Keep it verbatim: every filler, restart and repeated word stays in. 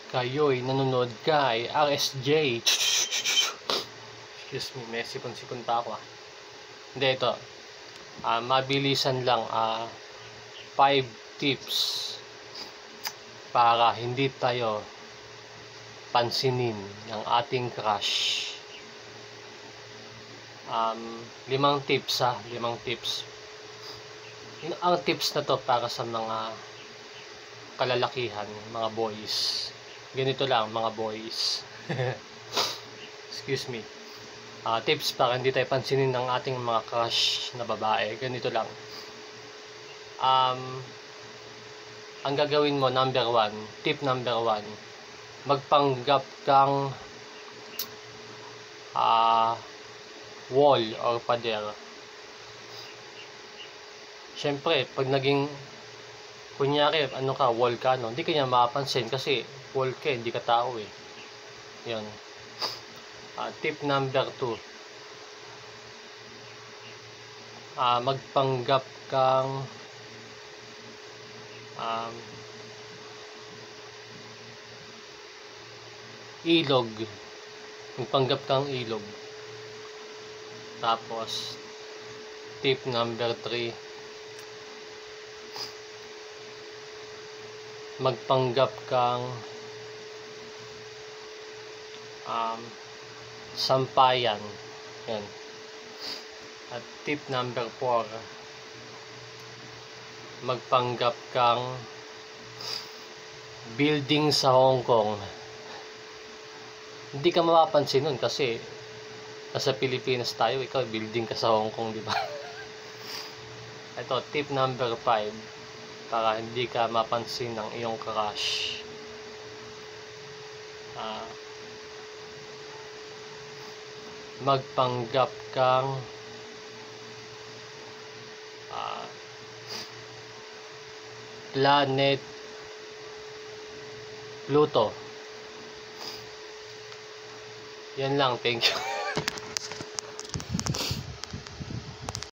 kayo'y nanonood kay R S J. Excuse me, may sipon-sipon pa ako ah. Hindi, ito. Uh, mabilisan lang. Uh, five tips para hindi tayo pansinin ng ating crush. Um, limang tips ha, limang tips. Ang tips na to para sa mga kalalakihan, mga boys. Ganito lang, mga boys. Excuse me. Uh, tips para hindi tayo pansinin ng ating mga crush na babae. Ganito lang. Um, ang gagawin mo, number one, tip number one, magpanggap kang uh, wall or pader. Siyempre, pag naging kunyari, ano ka, wall ka, no, hindi ka niya mapapansin kasi wall ka, hindi ka tao eh. Yan. Uh, tip number two, uh, magpanggap kang um, ilog. Magpanggap kang ilog. Tapos, tip number three, magpanggap kang um, sampayan. Yan. At tip number four, magpanggap kang building sa Hong Kong. Hindi ka mapapansin nun kasi nasa Pilipinas tayo, ikaw building ka sa Hong Kong, di ba? Ito, tip number five, para hindi ka mapansin ng iyong crush. Uh, magpanggap kang uh, planet Pluto. Yan lang, thank you.